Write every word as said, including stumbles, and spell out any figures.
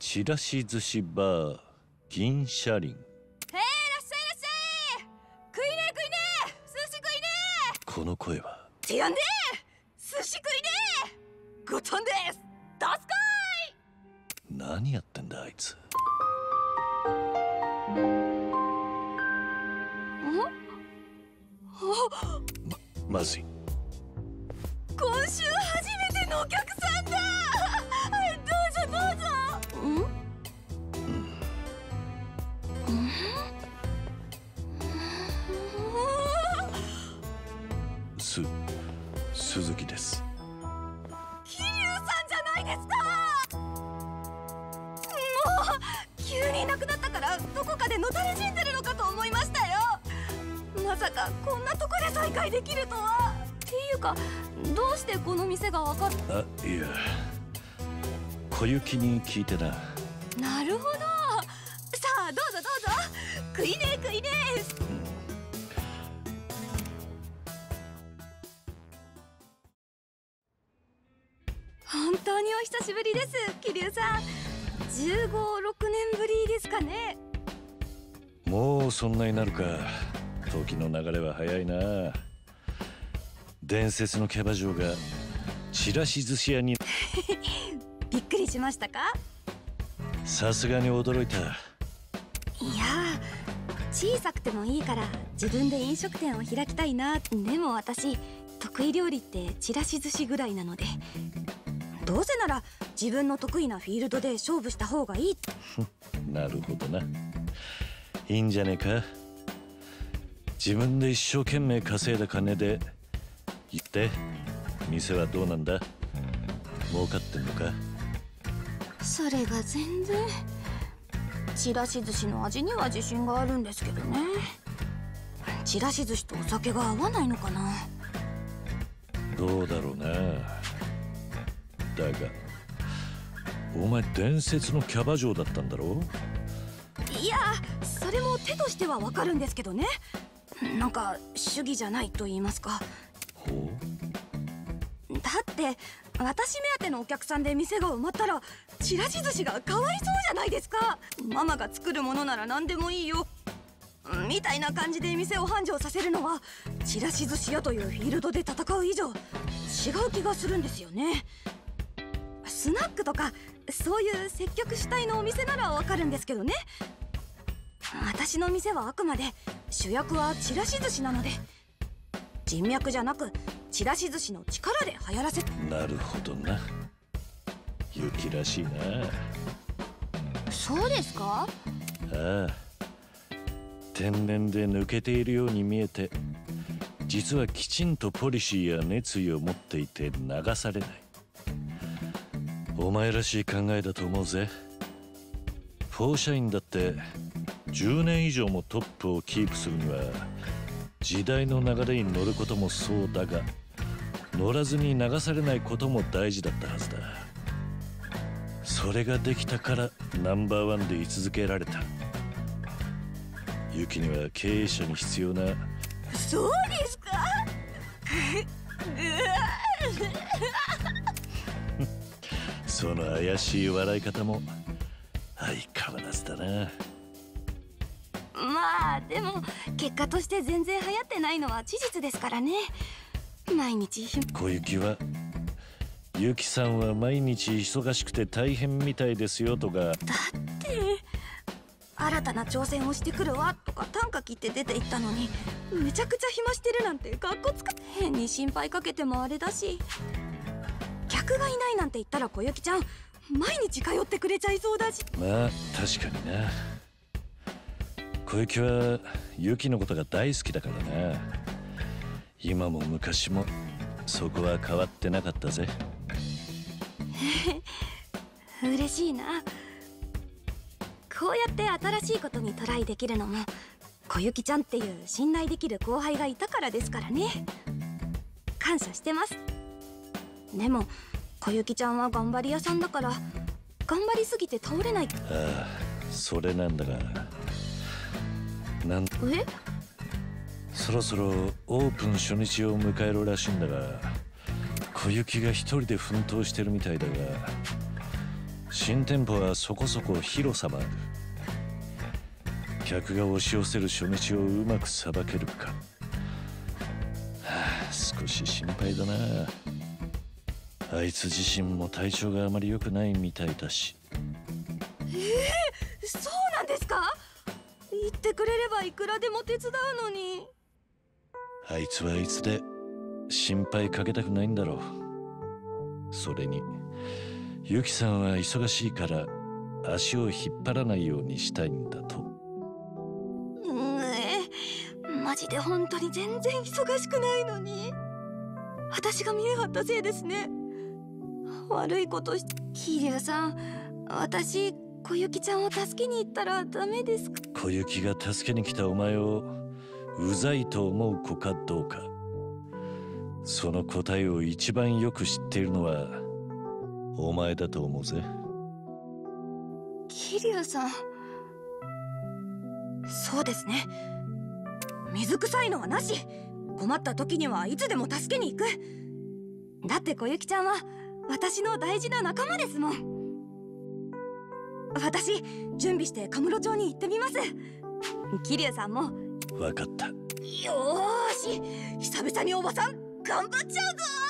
ちらし寿司バー銀シャリン。 へい、いらっしゃいいらっしゃい。食いねえ食いねえ、寿司食いねえ。 この声はてやんねえ、寿司食いねえ。ごとんです。どすこい。何やってんだあいつ。ま、まずい。 今週初めてのお客さんだ。どうぞどうぞ。ん？ す、鈴木です。 桐生さんじゃないですか。もう急にいなくなったからどこかでのたれ死んでるのかと思いましたよ。まさかこんなとこで再会できるとは。っていうか、どうしてこの店が分かった？ あ、いや、小雪に聞いてな。 なるほど。さあどうぞどうぞ。食いねえ食いねえ。本当にお久しぶりです、桐生さん。じゅうご、ろくねんぶりですかね。 もうそんなになるか。時の流れは早いな。伝説のキャバ嬢がちらし寿司屋にびっくりしましたか？ さすがに驚いた。 いやー、小さくてもいいから自分で飲食店を開きたいな。でも私得意料理ってちらし寿司ぐらいなので、どうせなら自分の得意なフィールドで勝負した方がいい。 なるほどな。いいんじゃねえか。自分で一生懸命稼いだ金で言って、店はどうなんだ？儲かってんのか？ それが全然。ちらし寿司の味には自信があるんですけどね。ちらし寿司とお酒が合わないのかな。 どうだろうな。だがお前伝説のキャバ嬢だったんだろ？ いや、それも手としてはわかるんですけどね。なんか主義じゃないと言いますか。 ほう。だって私目当てのお客さんで店が埋まったらちらし寿司がかわいそうじゃないですか。ママが作るものなら何でもいいよみたいな感じで店を繁盛させるのは、ちらし寿司屋というフィールドで戦う以上違う気がするんですよね。スナックとかそういう接客主体のお店ならわかるんですけどね。私の店はあくまで主役はちらし寿司なので、人脈じゃなくちらし寿司の力で流行らせ。 なるほどな。雪らしいな。 そうですか？ ああ、天然で抜けているように見えて、実はきちんとポリシーや熱意を持っていて流されない。お前らしい考えだと思うぜ。フォーシャインだってじゅうねん以上もトップをキープするには時代の流れに乗ることもそうだが、乗らずに流されないことも大事だったはずだ。それができたからナンバーワンで居続けられた。ユキには経営者に必要な。 そうですか？ その怪しい笑い方も相変わらずだな。 まあでも結果として全然流行ってないのは事実ですからね。毎日小雪は、ユキさんは毎日忙しくて大変みたいですよとか。だって新たな挑戦をしてくるわとか短歌切って出て行ったのに、めちゃくちゃ暇してるなんてかっこつか。変に心配かけてもあれだし、客がいないなんて言ったら小雪ちゃん毎日通ってくれちゃいそうだし。 まあ確かにな。小雪はユキのことが大好きだからな。今も昔もそこは変わってなかったぜ。 嬉しいな。こうやって新しいことにトライできるのも小雪ちゃんっていう信頼できる後輩がいたからですからね。感謝してます。でも小雪ちゃんは頑張り屋さんだから頑張りすぎて倒れない。 ああ、それなんだが、なんえそろそろオープン初日を迎えるらしいんだが、小雪が一人で奮闘してるみたいだが、 新店舗はそこそこ広さもある。客が押し寄せる初日をうまくさばけるか、はあ、少し心配だな。あいつ自身も体調があまり良くないみたいだし。 えー、そうなんですか？言ってくれればいくらでも手伝うのに。 あいつはあいつで心配かけたくないんだろう。それにユキさんは忙しいから足を引っ張らないようにしたいんだと。 うんえマジで本当に全然忙しくないのに。私が見え張ったせいですね。悪いことし。桐生さん、私小雪ちゃんを助けに行ったらダメですか？ 小雪が助けに来たお前をうざいと思う子かどうか、その答えを一番よく知っているのはお前だと思うぜ。 桐生さん、そうですね。水臭いのはなし。困った時にはいつでも助けに行く。だって小雪ちゃんは私の大事な仲間ですもん。私準備してカムロ町に行ってみます。桐生さんも。 分かった。 よーし、久々におばさん頑張っちゃうぞ。